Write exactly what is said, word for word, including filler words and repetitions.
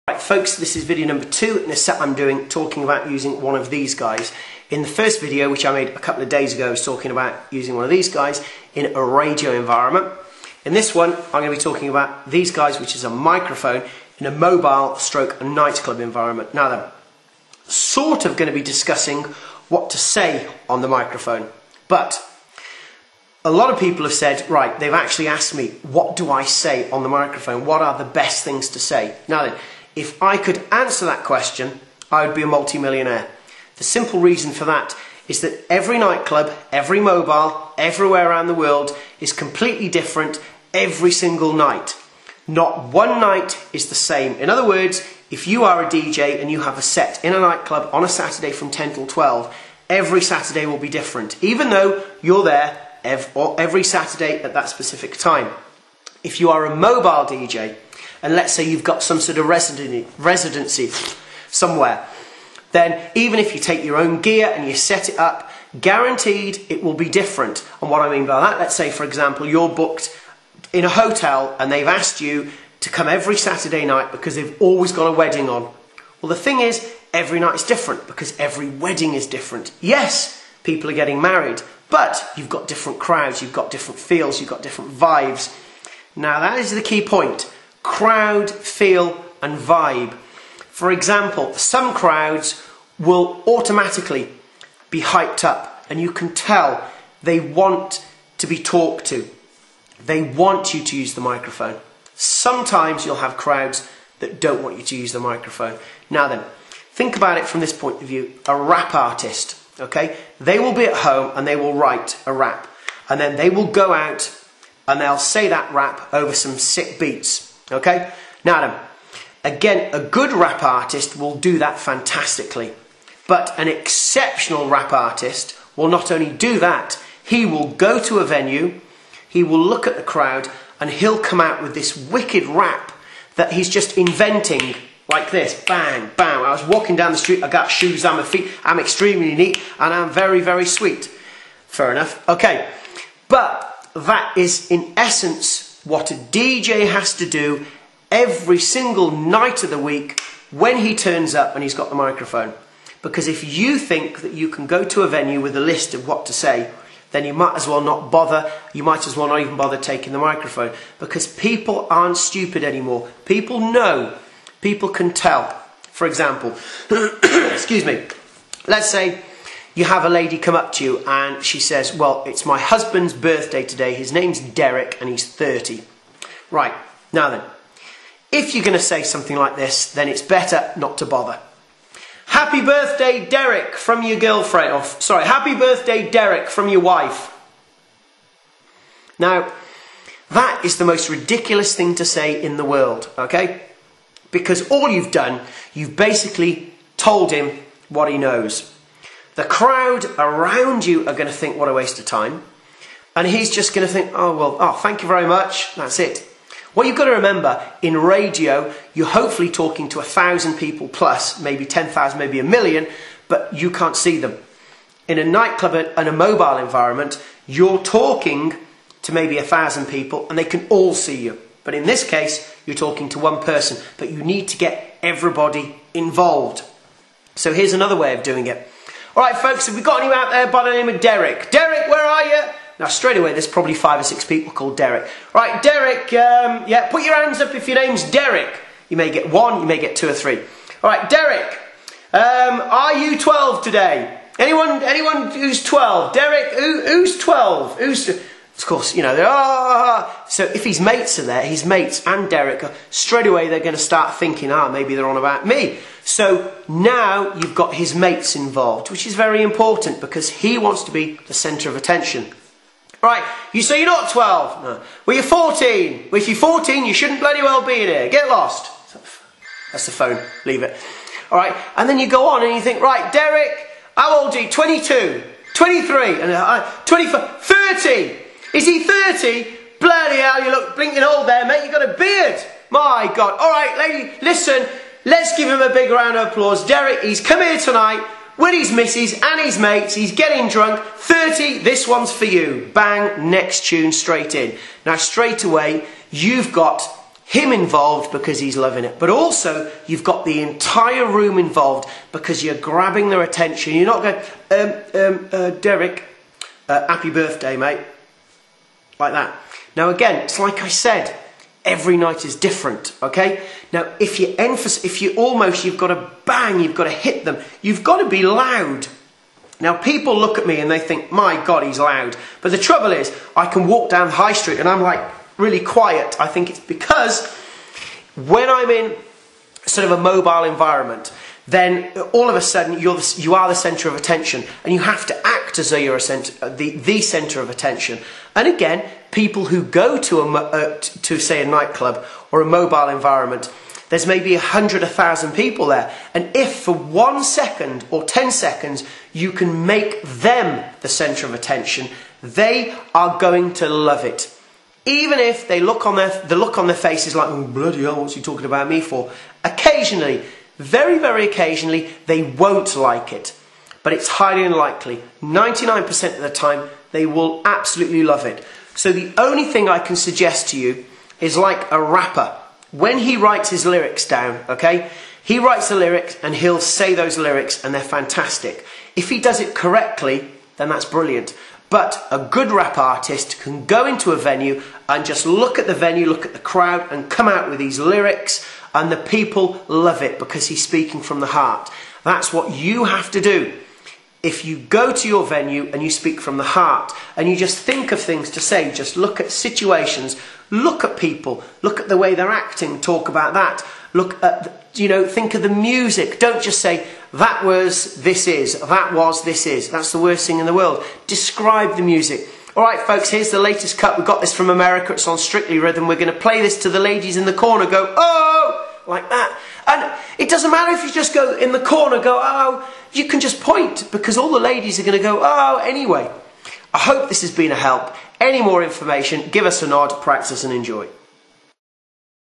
Right folks, this is video number two in a set I'm doing talking about using one of these guys. In the first video, which I made a couple of days ago, I was talking about using one of these guys in a radio environment. In this one, I'm going to be talking about these guys, which is a microphone in a mobile stroke nightclub environment. Now then, sort of going to be discussing what to say on the microphone, but a lot of people have said, right, they've actually asked me, what do I say on the microphone? What are the best things to say? Now then, if I could answer that question, I would be a multi-millionaire. The simple reason for that is that every nightclub, every mobile, everywhere around the world is completely different every single night. Not one night is the same. In other words, if you are a D J and you have a set in a nightclub on a Saturday from ten till twelve, every Saturday will be different, even though you're there every Saturday at that specific time. If you are a mobile D J, and let's say you've got some sort of residency somewhere, then even if you take your own gear and you set it up, guaranteed it will be different. And what I mean by that, let's say for example you're booked in a hotel and they've asked you to come every Saturday night because they've always got a wedding on. Well, the thing is, every night is different because every wedding is different. Yes, people are getting married, but you've got different crowds, you've got different feels, you've got different vibes. Now that is the key point. Crowd, feel and vibe. For example, some crowds will automatically be hyped up and you can tell they want to be talked to. They want you to use the microphone. Sometimes you'll have crowds that don't want you to use the microphone. Now then, think about it from this point of view. A rap artist, okay? They will be at home and they will write a rap. And then they will go out and they'll say that rap over some sick beats. Okay? Now then, again, a good rap artist will do that fantastically. But an exceptional rap artist will not only do that, he will go to a venue, he will look at the crowd, and he'll come out with this wicked rap that he's just inventing like this. Bang, bang. I was walking down the street, I got shoes on my feet, I'm extremely neat, and I'm very, very sweet. Fair enough. Okay. But that is in essence what a D J has to do every single night of the week when he turns up and he's got the microphone. Because if you think that you can go to a venue with a list of what to say, then you might as well not bother, you might as well not even bother taking the microphone. Because people aren't stupid anymore. People know, people can tell. For example, excuse me, let's say you have a lady come up to you and she says, well, it's my husband's birthday today, his name's Derek and he's thirty. Right, now then, if you're going to say something like this, then it's better not to bother. Happy birthday, Derek, from your girlfriend. Or, sorry, happy birthday, Derek, from your wife. Now, that is the most ridiculous thing to say in the world, okay? Because all you've done, you've basically told him what he knows. The crowd around you are going to think, what a waste of time. And he's just going to think, oh, well, oh, thank you very much. That's it. What you've got to remember, in radio, you're hopefully talking to a thousand people plus, maybe ten thousand, maybe a million, but you can't see them. In a nightclub and a mobile environment, you're talking to maybe a thousand people and they can all see you. But in this case, you're talking to one person, but you need to get everybody involved. So here's another way of doing it. All right, folks, have we got anyone out there by the name of Derek? Derek, where are you? Now, straight away, there's probably five or six people called Derek. Right, Derek, um, yeah, put your hands up if your name's Derek. You may get one, you may get two or three. All right, Derek, um, are you twelve today? Anyone anyone who's twelve? Derek, who, who's twelve? Who's... Of course, you know, they're, ah, so if his mates are there, his mates and Derek, straight away they're going to start thinking, ah, maybe they're on about me. So now you've got his mates involved, which is very important because he wants to be the centre of attention. Right, you say you're not twelve. No. Well, you're fourteen. Well, if you're fourteen, you shouldn't bloody well be in here. Get lost. That's the phone. Leave it. All right, and then you go on and you think, right, Derek, how old are you? twenty-two, twenty-three, and uh, twenty-four, thirty. Is he thirty? Bloody hell, you look blinking old there, mate. You've got a beard. My God. All right, lady, listen. Let's give him a big round of applause. Derek, he's come here tonight with his missus and his mates. He's getting drunk. thirty, this one's for you. Bang, next tune straight in. Now, straight away, you've got him involved because he's loving it, but also you've got the entire room involved because you're grabbing their attention. You're not going, um, um, uh, Derek, uh, happy birthday, mate, like that. Now again, it's like I said, every night is different, okay? Now if you emphasize, if you almost, you've got to bang, you've got to hit them, you've got to be loud. Now people look at me and they think, my God, he's loud. But the trouble is, I can walk down High Street and I'm like really quiet. I think it's because when I'm in sort of a mobile environment, then all of a sudden you're the, you are the centre of attention, and you have to act as though you're a centre, the, the centre of attention. And again, people who go to, a, uh, to say a nightclub or a mobile environment, there's maybe a hundred, a thousand people there. And if for one second or ten seconds you can make them the centre of attention, they are going to love it. Even if they look on their, the look on their face is like, oh, bloody hell, what's he talking about me for? Occasionally, very, very occasionally, they won't like it. But it's highly unlikely. ninety-nine percent of the time, they will absolutely love it. So the only thing I can suggest to you is like a rapper. When he writes his lyrics down, okay, he writes the lyrics and he'll say those lyrics and they're fantastic. If he does it correctly, then that's brilliant. But a good rap artist can go into a venue and just look at the venue, look at the crowd and come out with these lyrics, and the people love it because he's speaking from the heart. That's what you have to do. If you go to your venue and you speak from the heart and you just think of things to say, just look at situations, look at people, look at the way they're acting, talk about that, look at, you know, think of the music. Don't just say, that was, this is, that was, this is. That's the worst thing in the world. Describe the music. All right, folks, here's the latest cut. We got this from America. It's on Strictly Rhythm. We're going to play this to the ladies in the corner. Go, oh, like that. And it doesn't matter if you just go in the corner, go, oh, you can just point because all the ladies are going to go, oh, anyway. I hope this has been a help. Any more information, give us a nod, practice and enjoy.